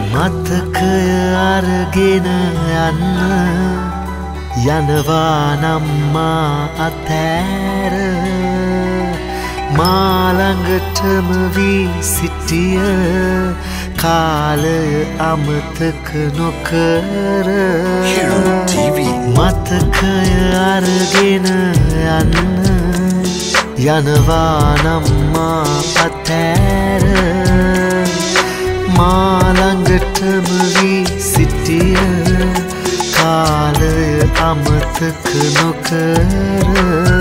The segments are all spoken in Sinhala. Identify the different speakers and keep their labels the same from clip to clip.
Speaker 1: මතකය අරගෙන යන්න යනවා නම් මා අතෑර මා ළඟටම වී සිටිය කාලය අමතක නොකර මතකය අරගෙන යන්න යනවා නම් මා අතෑර මා ළඟටම වී සිටිය කාලය අමතක නොකර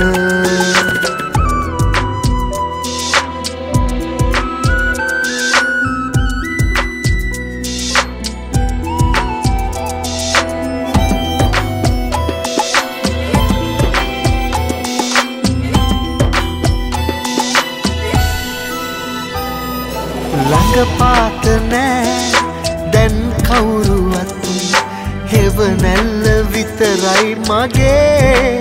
Speaker 1: ළඟපාත නෑ දැන් කවුරුවත් හෙවනැල්ල විතරයි මගේ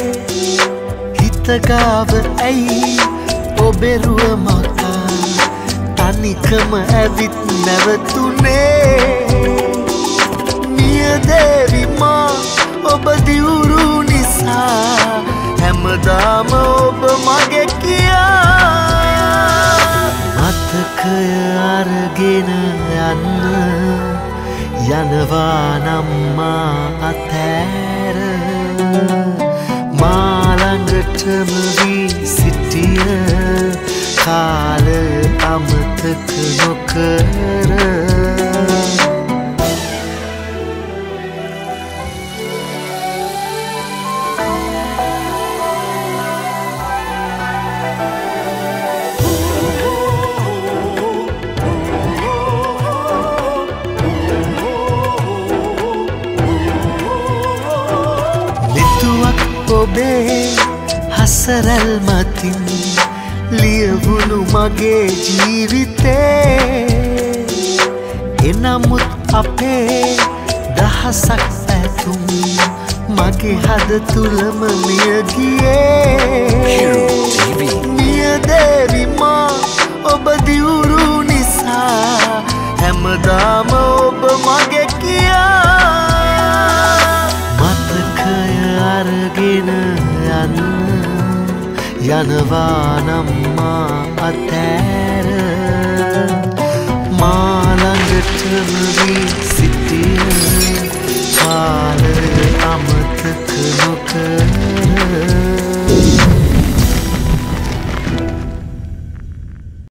Speaker 1: හිතගාව ඇයි ඔබෙරුව මකා තනිකම ඇවිත් නැවතුනේ නියදේවි මා ඔබ දිවුරු නිසා හැමදාම ඔබ මගේ කියා මතකය අරගෙන යන්න යනවා නම් මා අතෑර මා ළඟටම වී සිටිය කාලය අමතක නොකර ඔබේ හසරල් මතින් ලියවුණු මගේ ජීවිතේ එනමුත් අපේ දහසක් ඇතුම් මගේ හද තුළම මිය ගියේ නියදේවි මා ඔබ දිවුරු නිසා හැමදාම ඔබ මගේ කියා අරගෙන යන්න යනවා නම් මා අතෑර මා ළඟටම වී සිටිය